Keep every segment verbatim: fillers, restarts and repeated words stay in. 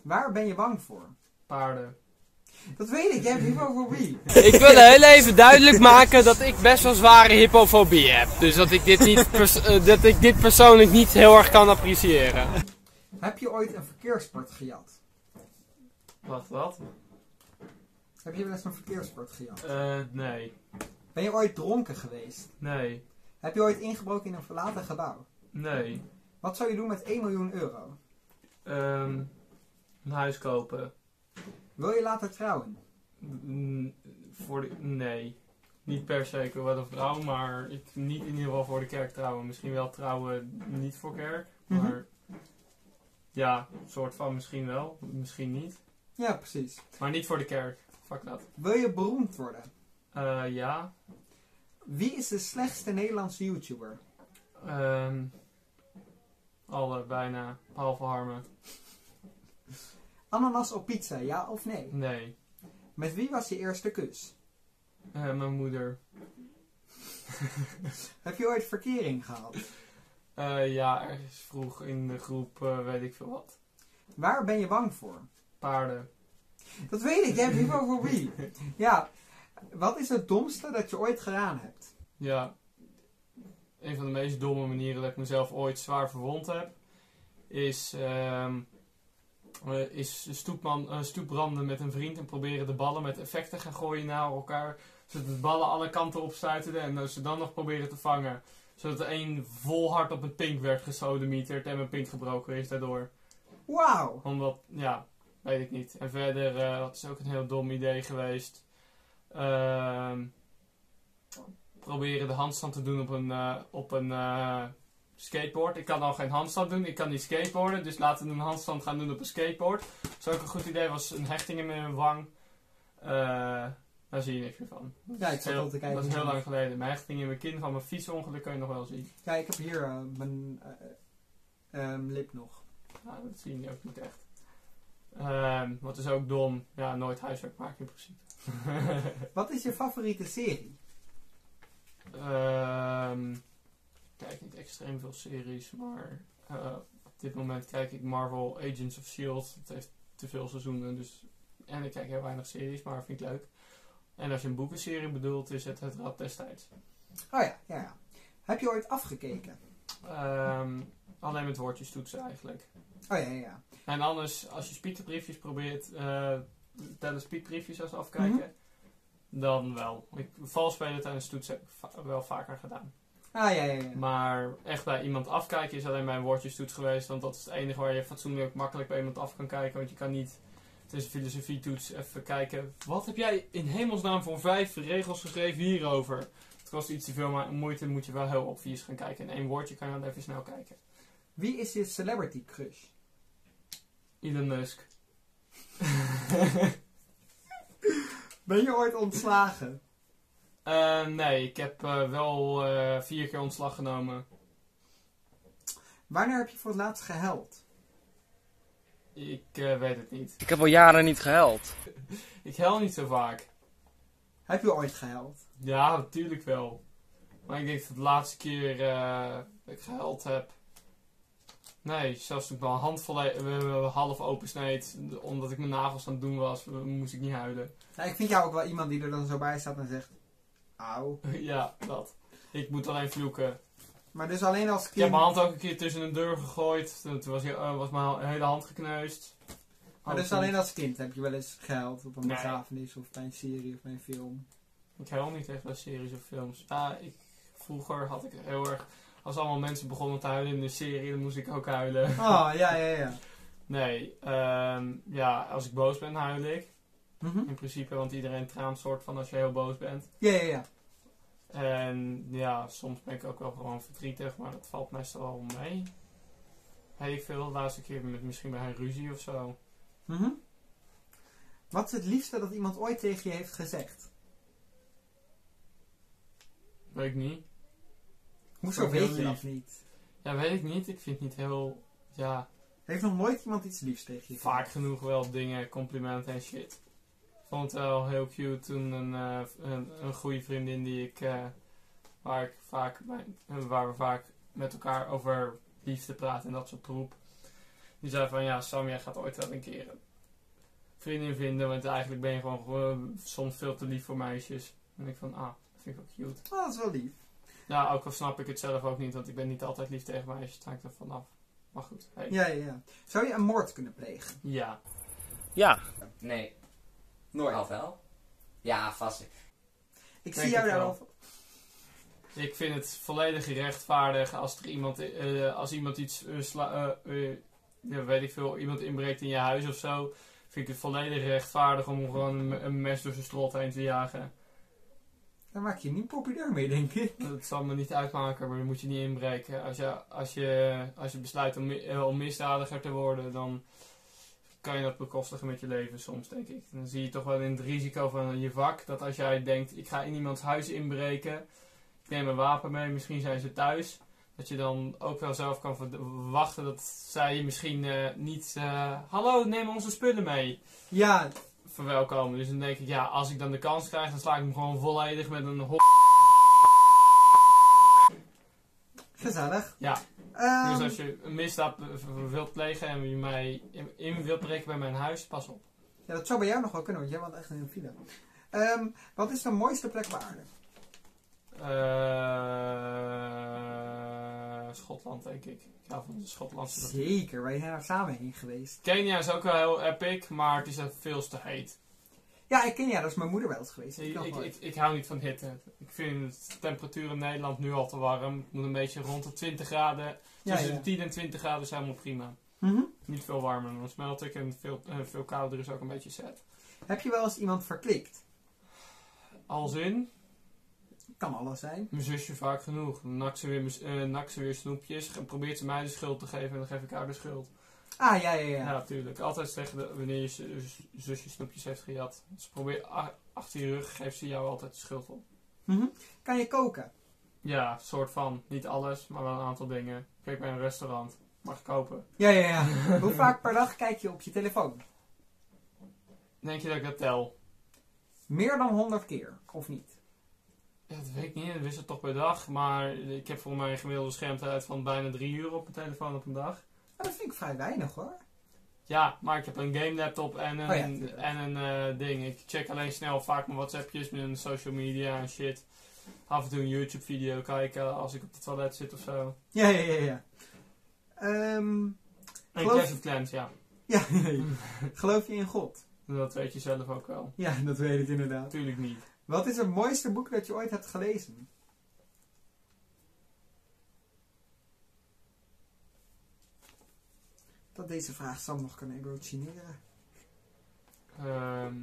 Waar ben je bang voor? Paarden. Dat weet ik, jij hebt hypofobie. Ik wil heel even duidelijk maken dat ik best wel zware hypofobie heb. Dus dat ik dit, niet pers uh, dat ik dit persoonlijk niet heel erg kan appreciëren. Heb je ooit een verkeersbord gejat? Wacht, wat? Heb je wel eens een verkeersbord gejat? Uh, nee. Ben je ooit dronken geweest? Nee. Heb je ooit ingebroken in een verlaten gebouw? Nee. Wat zou je doen met één miljoen euro? Um, een huis kopen. Wil je later trouwen? N voor de, nee. Niet per se, ik wil wel een vrouw, maar ik, niet in ieder geval voor de kerk trouwen. Misschien wel trouwen, niet voor kerk, Mm-hmm. maar ja, soort van misschien wel, misschien niet. Ja, precies. Maar niet voor de kerk, fuck dat. Wil je beroemd worden? Uh, ja. Wie is de slechtste Nederlandse YouTuber? Um, alle, bijna, behalve Harmen. Ananas op pizza, ja of nee? Nee. Met wie was je eerste kus? Uh, mijn moeder. Heb je ooit verkering gehad? Uh, ja, ergens vroeg in de groep, uh, weet ik veel wat. Waar ben je bang voor? Paarden. Dat weet ik, jij hebt hypofobie. Ja, wat is het domste dat je ooit gedaan hebt? Ja, een van de meest domme manieren dat ik mezelf ooit zwaar verwond heb, is, um, uh, is stoepman, uh, stoepbranden met een vriend en proberen de ballen met effecten gaan gooien naar elkaar, zodat de ballen alle kanten opstuiten en uh, ze dan nog proberen te vangen. Zodat er één vol hard op mijn pink werd gesodemieterd en mijn pink gebroken is daardoor. Wauw! Omdat, ja, weet ik niet. En verder, uh, dat is ook een heel dom idee geweest. Uh, proberen de handstand te doen op een, uh, op een uh, skateboard. Ik kan al geen handstand doen, ik kan niet skateboarden. Dus laten we een handstand gaan doen op een skateboard. Dat is ook een goed idee, was een hechting in mijn wang. Uh, daar zie je niks meer van. Ja, ik zat heel, al te kijken. dat is heel lang geleden. Mijn hechting in mijn kin van mijn fietsongeluk kun je nog wel zien. Ja, ik heb hier uh, mijn uh, um, lip nog. Nou, dat zie je ook niet echt. Um, wat is ook dom. Ja, nooit huiswerk maken in principe. Wat is je favoriete serie? Um, ik kijk niet extreem veel series, maar uh, op dit moment kijk ik Marvel Agents of Shield. Het heeft te veel seizoenen, dus en ik kijk heel weinig series, maar vind ik leuk. En als je een boekenserie bedoelt, is het Het Rad des Tijds. Oh ja, ja, ja. Heb je ooit afgekeken? Um, alleen met woordjes toetsen eigenlijk. Oh ja, ja, ja. En anders, als je speedbriefjes probeert, uh, tijdens speedbriefjes als afkijken, mm-hmm. dan wel. Ik, valspelen tijdens toetsen heb ik va- wel vaker gedaan. Ah ja, ja, ja. Maar echt bij iemand afkijken is alleen bij een woordjestoets geweest, want dat is het enige waar je fatsoenlijk makkelijk bij iemand af kan kijken, want je kan niet tussen filosofietoets even kijken. Wat heb jij in hemelsnaam voor vijf regels geschreven hierover? Het kost iets te veel maar moeite, moet je wel heel obvious gaan kijken. In één woordje kan je dan even snel kijken. Wie is je celebrity crush? Elon Musk. Ben je ooit ontslagen? Uh, nee, ik heb uh, wel uh, vier keer ontslag genomen. Wanneer heb je voor het laatst gehuild? Ik uh, weet het niet. Ik heb al jaren niet gehuild. Ik huil niet zo vaak. Heb je ooit gehuild? Ja, natuurlijk wel. Maar ik denk dat de laatste keer uh, dat ik gehuild heb... Nee, zelfs toen ik mijn hand volle- half opensneed, omdat ik mijn nagels aan het doen was, moest ik niet huilen. Ja, ik vind jou ook wel iemand die er dan zo bij staat en zegt... Auw. Ja, dat. Ik moet alleen vloeken. Maar dus alleen als kind... Ik heb mijn hand ook een keer tussen een deur gegooid. Toen was, uh, was mijn hele hand gekneusd. Maar dus alleen als kind heb je wel eens gehuild op een Nee. begrafenis of bij een serie of bij een film? Ik huil niet echt bij series of films. Ja, ik, vroeger had ik heel erg... Als allemaal mensen begonnen te huilen in de serie, dan moest ik ook huilen. Oh, ja, ja, ja. Nee, um, ja, als ik boos ben, huil ik. Mm-hmm. In principe, want iedereen traant soort van als je heel boos bent. Ja, ja, ja. En ja, soms ben ik ook wel gewoon verdrietig, maar dat valt meestal wel mee. Weet ik veel, de laatste keer met misschien bij een ruzie of zo. Mm-hmm. Wat is het liefste dat iemand ooit tegen je heeft gezegd? Weet ik niet. Hoezo weet je dat niet? Ja, weet ik niet. Ik vind het niet heel, ja... Heeft nog nooit iemand iets liefs tegen je gezegd? Vaak genoeg wel dingen, complimenten en shit. Ik vond het wel heel cute toen een, uh, een, een goede vriendin die ik, uh, waar ik vaak, mijn, waar we vaak met elkaar over liefde praten en dat soort troep. Die zei van, ja, Sam, jij gaat ooit wel een keer een vriendin vinden, want eigenlijk ben je gewoon, gewoon soms veel te lief voor meisjes. En ik van, ah, dat vind ik ook cute. Oh, dat is wel lief. Ja, ook al snap ik het zelf ook niet, want ik ben niet altijd lief tegen meisjes, het hangt er vanaf. Maar goed, hey. Ja, ja, ja. Zou je een moord kunnen plegen? Ja. Ja. Nee. Nooit. Al wel? Ja, vast. Ik Denk zie jou ik daar wel. wel van. Ik vind het volledig gerechtvaardig als er iemand, eh, als iemand iets, eh, sla, eh, eh, ja, weet ik veel, iemand inbreekt in je huis of zo. Vind ik het volledig rechtvaardig om gewoon een, een mes door zijn strot heen te jagen. Daar maak je niet populair mee, denk ik. Dat zal me niet uitmaken, maar dan moet je niet inbreken. Als je, als je, als je besluit om, mi- eh, om misdadiger te worden, dan kan je dat bekostigen met je leven soms, denk ik. Dan zie je toch wel in het risico van je vak, dat als jij denkt, ik ga in iemands huis inbreken, ik neem een wapen mee, misschien zijn ze thuis, dat je dan ook wel zelf kan verwachten dat zij je misschien eh, niet, eh, hallo, neem onze spullen mee, Ja, verwelkomen. Dus dan denk ik, ja, als ik dan de kans krijg, dan sla ik hem gewoon volledig met een hop. gezellig. Ja. Ehm, Dus als je een misdaad wilt plegen en je mij in, in wilt breken bij mijn huis, pas op. Ja, dat zou bij jou nog wel kunnen, want jij woont echt in een villa. Ehm, wat is de mooiste plek op aarde? Eh Schotland, denk ik. Ik hou van de Schotlandse natuur. Zeker, wij zijn daar samen heen geweest. Kenia is ook wel heel epic, maar het is er veel te heet. Ja, ik ken ja, dat is mijn moeder wel eens geweest. Ik, nog ik, nooit. ik, ik hou niet van hitte. Ik vind de temperatuur in Nederland nu al te warm. Het moet een beetje rond de twintig graden. Ja, Tussen ja. de tien en twintig graden is helemaal prima. Mhm. Niet veel warmer, dan smelt ik. En veel, eh, veel kouder is ook een beetje sad. Heb je wel eens iemand verklikt? Als in, Kan alles zijn. mijn zusje vaak genoeg. Dan nakt ze weer, mis- eh, nakt ze weer snoepjes. En probeert ze mij de schuld te geven en dan geef ik haar de schuld. Ah, ja, ja, ja. Ja, natuurlijk. Altijd zeggen dat wanneer je z- zusje snoepjes heeft gejat. Ze probeert a- achter je rug, geeft ze jou altijd de schuld op. Mhm. Kan je koken? Ja, soort van. Niet alles, maar wel een aantal dingen. Kijk bij een restaurant. Mag ik kopen. Ja, ja, ja. Hoe vaak per dag kijk je op je telefoon? Denk je dat ik dat tel? Meer dan honderd keer, of niet? Ja, dat weet ik niet. Dat wisselt toch per dag. Maar ik heb voor mij een gemiddelde schermtijd van bijna drie uur op mijn telefoon op een dag. Ah, dat vind ik vrij weinig hoor. Ja, maar ik heb een game laptop en een, Oh ja, tuurlijk. en een eh, ding. Ik check alleen snel vaak mijn WhatsAppjes, mijn social media en shit. Af en toe een YouTube video kijken als ik op het toilet zit of zo. Ja, ja, ja, ja. Ehm, En Geloof- Clash of Clans, ja. ja, nee. Geloof je in God? Dat weet je zelf ook wel. Ja, dat weet ik inderdaad. Natuurlijk niet. Wat is het mooiste boek dat je ooit hebt gelezen? Dat deze vraag Sam nog kan emotioneren. Ehm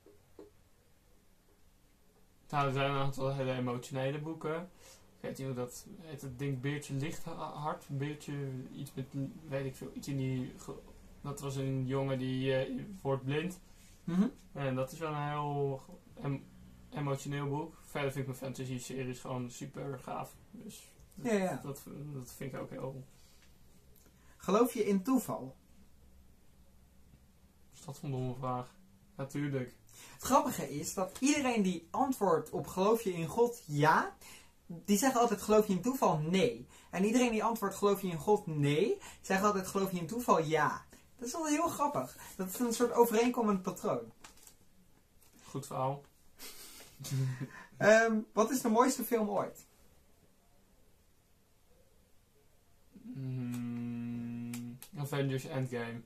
nou, er zijn een aantal hele emotionele boeken. Ik weet niet hoe dat heet. Het ding Beertje Lichthart. Beertje, iets met, weet ik veel, iets in die... ge- Dat was een jongen die eh, wordt blind. Mhm. En dat is wel een heel em- emotioneel boek. Verder vind ik mijn fantasy series gewoon super gaaf. Dus Ja, ja. dat, dat vind ik ook heel... Geloof je in toeval? Is dat een domme vraag? Natuurlijk. Het grappige is dat iedereen die antwoordt op geloof je in God ja, die zeggen altijd geloof je in toeval nee. En iedereen die antwoordt geloof je in God nee, zegt altijd geloof je in toeval ja. Dat is wel heel grappig. Dat is een soort overeenkomend patroon. Goed verhaal. Ehm, wat is de mooiste film ooit? Mm, Avengers Endgame.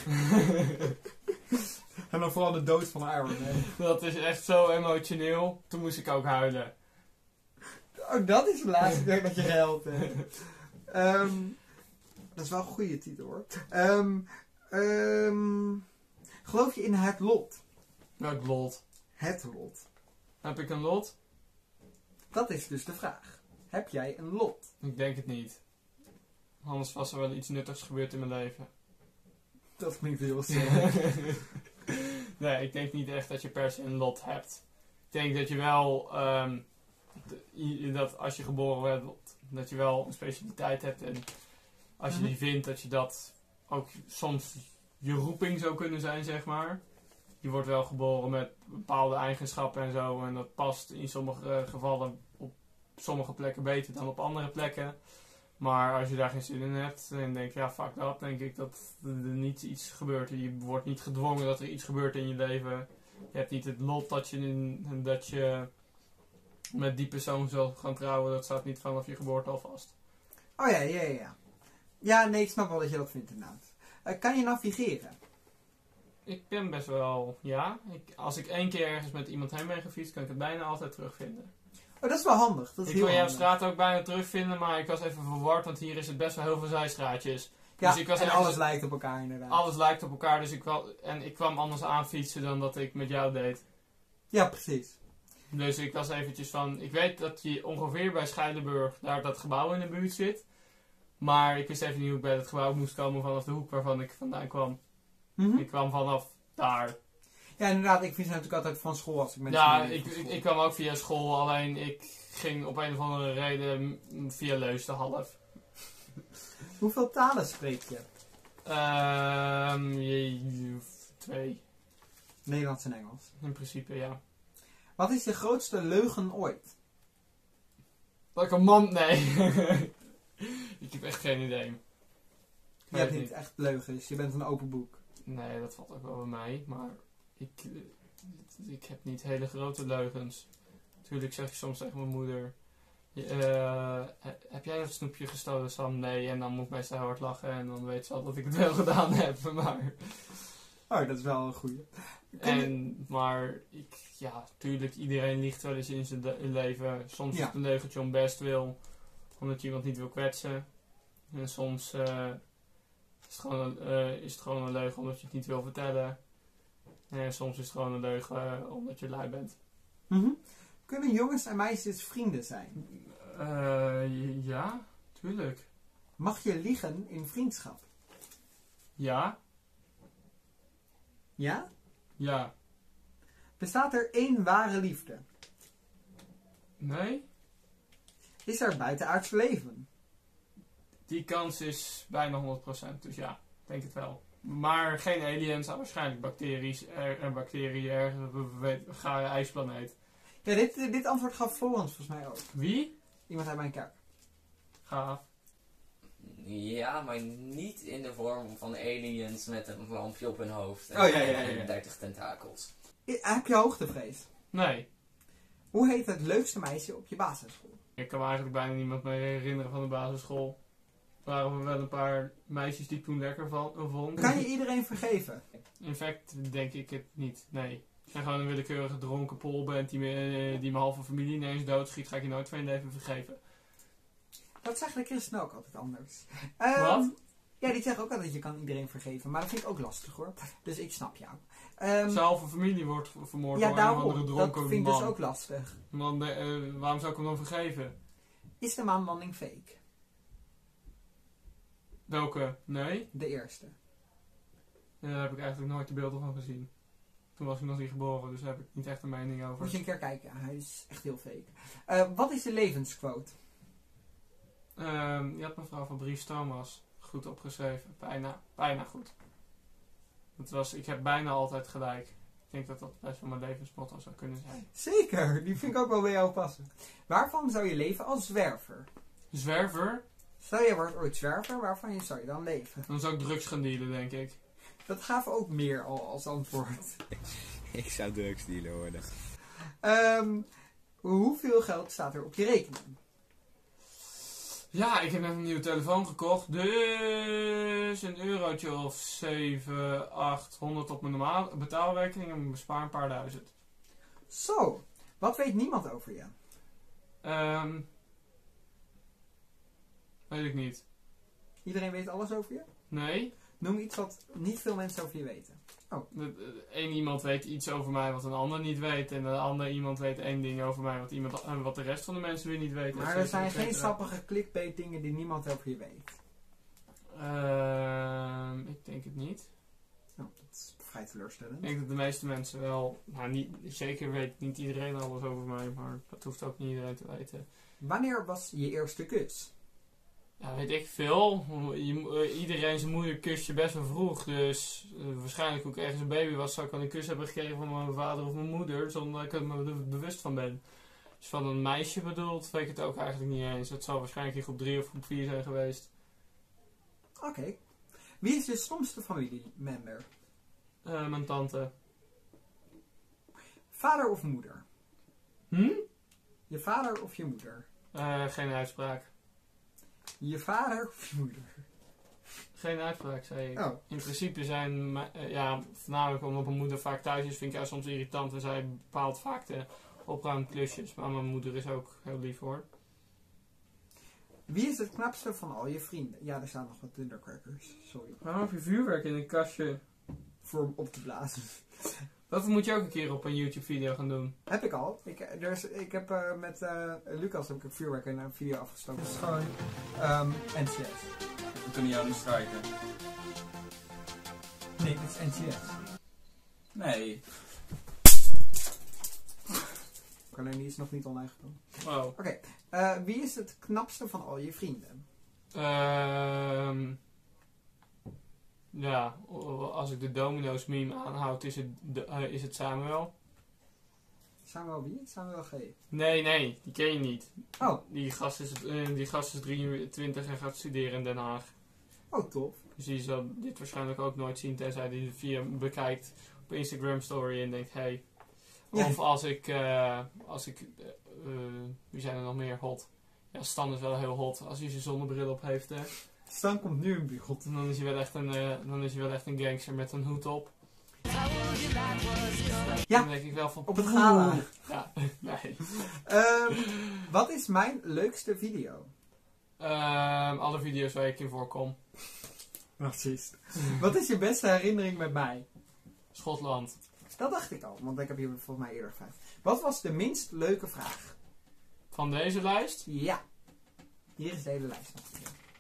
En dan vooral de dood van Iron Man. Dat is echt zo emotioneel. Toen moest ik ook huilen. Oh, dat is de laatste keer dat je gehuild hebt. Ehm, dat is wel een goede titel hoor. Ehm, ehm, geloof je in het lot? Welk lot? Het lot. Heb ik een lot? Dat is dus de vraag. Heb jij een lot? Ik denk het niet. Anders was er wel iets nuttigs gebeurd in mijn leven. Dat klinkt heel sterk. Nee, ik denk niet echt dat je per se een lot hebt. Ik denk dat je wel, ehm, de- i- dat als je geboren wordt, dat je wel een specialiteit hebt. En als je Mhm. die vindt, dat je dat ook soms je roeping zou kunnen zijn, zeg maar. Je wordt wel geboren met bepaalde eigenschappen en zo. En dat past in sommige eh, gevallen op sommige plekken beter dan op andere plekken. Maar als je daar geen zin in hebt en denk ja, fuck dat, denk ik dat er niet iets gebeurt. Je wordt niet gedwongen dat er iets gebeurt in je leven. Je hebt niet het lot dat je, dat je met die persoon zal gaan trouwen. Dat staat niet vanaf je geboorte al vast. Oh ja, ja, ja, ja. Ja, nee, ik snap wel dat je dat vindt inderdaad. Uh, kan je navigeren? Ik ben best wel, ja. Ik, als ik één keer ergens met iemand heen ben gefietst, kan ik het bijna altijd terugvinden. Oh, dat is wel handig. Dat is Ik heel kon jouw handig. straat ook bijna terugvinden, maar ik was even verward, want hier is het best wel heel veel zijstraatjes. Ja, dus ik was en ergens- alles lijkt op elkaar inderdaad. Alles lijkt op elkaar, dus ik kwam, en ik kwam anders aanfietsen dan dat ik met jou deed. Ja, precies. Dus ik was eventjes van, ik weet dat je ongeveer bij Scheidenburg, daar dat gebouw in de buurt zit. Maar ik wist even niet hoe ik bij dat gebouw moest komen vanaf de hoek waarvan ik vandaan kwam. Mhm. Ik kwam vanaf daar. Ja, inderdaad. Ik vind ze natuurlijk altijd van school als ik mensen Ja, meegeef ik, van ik, school. ik kwam ook via school, alleen ik ging op een of andere reden m- via Leusden half. Hoeveel talen spreek je? Ehm je- twee, Nederlands en Engels. in principe, ja. Wat is je grootste leugen ooit? Dat ik een man, nee. Ik heb echt geen idee. Ik Je weet hebt niet echt leugens. Je bent een open boek. Nee, dat valt ook wel bij mij, maar ik, eh, ik heb niet hele grote leugens. Natuurlijk zeg ik soms tegen mijn moeder, je, eh, he- heb jij dat snoepje gestolen, Sam? Nee, en dan moet ik meestal heel hard lachen en dan weet ze al dat ik het wel gedaan heb. Maar, Oh, dat is wel een goeie. Kun je- en, maar ik, ja, tuurlijk, iedereen liegt wel eens in zijn de- leven. Soms Ja. is het een leugentje om best wil, omdat je iemand niet wil kwetsen. En soms eh, is, het gewoon, een- eh, is het gewoon een leugen omdat je het niet wil vertellen. En soms is het gewoon een leugen eh, omdat je lui bent. Mhm. Kunnen jongens en meisjes vrienden zijn? Eh, ja, tuurlijk. Mag je liegen in vriendschap? Ja, Ja? ja, Bestaat er één ware liefde? nee. Is er buitenaards leven? Die kans is bijna honderd procent, dus ja, ik denk het wel. Maar geen aliens, maar waarschijnlijk bacteriën, er, er bacteriën ergens op een we- gare ijsplaneet. Ja, dit, dit antwoord gaf Florence volgens mij ook. Wie? Iemand uit mijn kerk. Gaaf. Ja, maar niet in de vorm van aliens met een lampje op hun hoofd. En Oh, ja, ja, ja, ja. dertig tentakels. I- Heb je hoogtevrees? Nee. Hoe heet het leukste meisje op je basisschool? Ik kan me eigenlijk bijna niemand meer herinneren van de basisschool. Er waren wel een paar meisjes die ik toen lekker van, vond. Kan je iedereen vergeven? In fact denk ik het niet, nee. Als je gewoon een willekeurige dronken pol bent die, me, eh, die mijn halve familie ineens doodschiet, ga ik je nooit van je leven vergeven. Dat zeggen de christenen ook altijd anders. Ehm, Wat? Ja, die zeggen ook altijd je kan iedereen vergeven. Maar dat vind ik ook lastig hoor. Dus ik snap jou. Ehm, Zijn halve familie wordt v- vermoord ja, door een of andere daarom. Dat dronken vind ik man. dus ook lastig. Man, eh, eh, waarom zou ik hem dan vergeven? Is de maanlanding fake? Welke? Nee? De eerste. Eh, Daar heb ik eigenlijk nooit de beelden van gezien. Toen was ik nog niet geboren, dus daar heb ik niet echt een mening over. Moet je een keer kijken. Hij is echt heel fake. Eh, wat is de levensquote? Ehm, je had mevrouw van Brief Thomas goed opgeschreven. Bijna, bijna goed. Het was, ik heb bijna altijd gelijk. Ik denk dat dat best wel mijn levensmotto zou kunnen zijn. Zeker, die vind ik ook wel bij jou passen. Waarvan zou je leven als zwerver? Zwerver? Stel je wordt ooit zwerver, waarvan je zou je dan leven? Dan zou ik drugs gaan dealen, denk ik. Dat gaven ook meer al als antwoord. Ik zou drugsdealer worden. Ehm, hoeveel geld staat er op je rekening? Ja, ik heb net een nieuwe telefoon gekocht. Dus een eurotje of zeven, achthonderd op mijn normale betaalrekening. En ik bespaar een paar duizend. Zo, wat weet niemand over je? Ehm weet ik niet. Iedereen weet alles over je? Nee? Noem iets wat niet veel mensen over je weten. Eén iemand weet iets over mij wat een ander niet weet. En een ander iemand weet één ding over mij wat, iemand, eh, wat de rest van de mensen weer niet weet. Maar et er cetera, zijn et geen cetera. sappige clickbait dingen die niemand over je weet. Ehm, ik denk het niet. Nou, dat is vrij teleurstellend. Ik denk dat de meeste mensen wel... Nou, niet, zeker weet niet iedereen alles over mij. Maar dat hoeft ook niet iedereen te weten. Wanneer was je eerste kus? Ja, weet ik veel. Je, mo- eh, iedereen zijn moeder kust je best wel vroeg. Dus eh, waarschijnlijk toen ik ergens een baby was, zou ik wel een kus hebben gekregen van mijn vader of mijn moeder. Zonder dat ik er me be- bewust van ben. Als je van een meisje bedoelt, weet ik het ook eigenlijk niet eens. Het zal waarschijnlijk in groep drie of groep vier zijn geweest. Oké. Okay. Wie is je stomste familiemember? Uh, mijn tante. Vader of moeder? Hm? Je vader of je moeder? Uh, geen uitspraak. Je vader of je moeder? Geen uitspraak, zei ik. Oh. In principe zijn, uh, ja, voornamelijk omdat mijn moeder vaak thuis is, vind ik haar soms irritant. En zij bepaalt vaak de opruimklusjes. Maar mijn moeder is ook heel lief hoor. Wie is het knapste van al je vrienden? Ja, er staan nog wat Thundercrackers. Sorry. Waarom heb je vuurwerk in een kastje? Voor hem op te blazen. Dat moet je ook een keer op een YouTube video gaan doen. Heb ik al. Ik, er is, ik heb uh, met uh, Lucas heb ik een vuurwerk in een video afgestoken. Dat is gewoon um, N C S. We kunnen jou niet strijken. Nee, dit is N C S. Nee. Alleen die is nog niet online gekomen. Wow. Oké. Okay. Uh, wie is het knapste van al je vrienden? Ehm... Ja, als ik de Domino's meme aanhoud, is het, de, uh, is het Samuel. Samuel wie? Samuel G. Nee, nee, die ken je niet. Oh. Die gast is, uh, die gast is drieëntwintig en gaat studeren in Den Haag. Oh, tof. Dus die zal dit waarschijnlijk ook nooit zien, tenzij hij het via bekijkt op Instagram story en denkt, hey. Ja. Of als ik, uh, als ik, uh, uh, wie zijn er nog meer hot? Ja, Stan is wel heel hot, als hij zijn zonnebril op heeft, hè. Stan komt nu in beeld. En dan is hij wel echt een, uh, dan is hij wel echt een gangster met een hoed op. Ja, dan denk ik wel van, op het gala. Ja, nee. Um, wat is mijn leukste video? Um, alle video's waar ik in voorkom. Racist. Wat is je beste herinnering met mij? Schotland. Dat dacht ik al, want ik heb hier volgens mij eerder gevraagd. Wat was de minst leuke vraag? Van deze lijst? Ja. Hier is de hele lijst nog.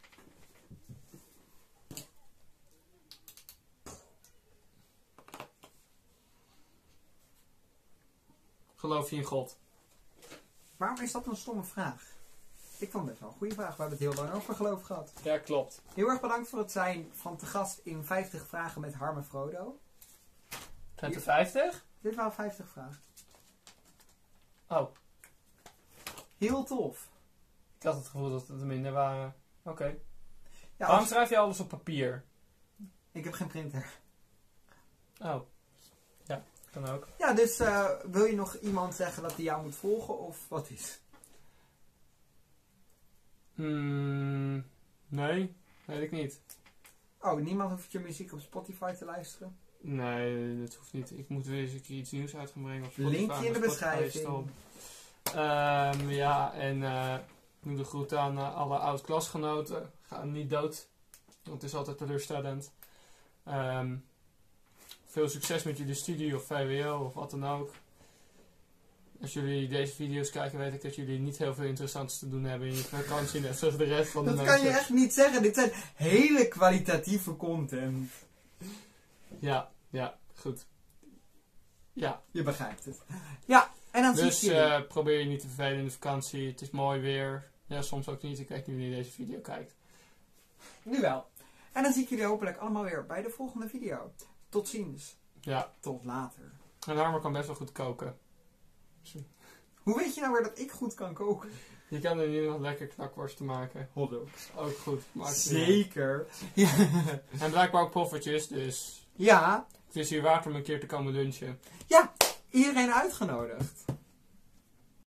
Geloof je in God? Waarom is dat een stomme vraag? Ik vond het best wel een goede vraag. We hebben het heel lang over geloof gehad. Ja, klopt. Heel erg bedankt voor het zijn van te gast in vijftig vragen met Harm en Frodo. Zijn het er vijftig? Dit waren vijftig vragen. Oh. Heel tof. Ik had het gevoel dat het er minder waren. Oké. Okay. Ja, Waarom als... schrijf je alles op papier? Ik heb geen printer. Oh. Ja, kan ook. Ja, dus uh, wil je nog iemand zeggen dat hij jou moet volgen of wat is? Hmm, nee, weet ik niet. Oh, niemand hoeft je muziek op Spotify te luisteren? Nee, dat hoeft niet. Ik moet weer eens een keer iets nieuws uit gaan brengen op Spotify. Linkje in de beschrijving. Um, ja, en uh, doe de groeten aan uh, alle oud-klasgenoten. Ga niet dood. Want het is altijd teleurstellend. Um, veel succes met jullie studie of V W O of wat dan ook. Als jullie deze video's kijken, weet ik dat jullie niet heel veel interessants te doen hebben in je vakantie, net zoals de rest van de dat mensen. Dat kan je echt niet zeggen. Dit zijn hele kwalitatieve content. Ja, ja, goed. Ja. Je begrijpt het. Ja, en dan dus zie je... Uh, probeer je niet te vervelen in de vakantie. Het is mooi weer. Ja, soms ook niet. Ik weet niet wanneer je deze video kijkt. Nu wel. En dan zie ik jullie hopelijk allemaal weer bij de volgende video. Tot ziens. Ja. Tot later. En Harmer kan best wel goed koken. Hoe weet je nou weer dat ik goed kan koken? Je kan er in ieder geval lekker knakworsten maken. Hotdogs. Ook goed. Zeker. Ja. En blijkbaar ook poffertjes, dus... Ja. Het is hier waard om een keer te komen lunchen. Ja, iedereen uitgenodigd.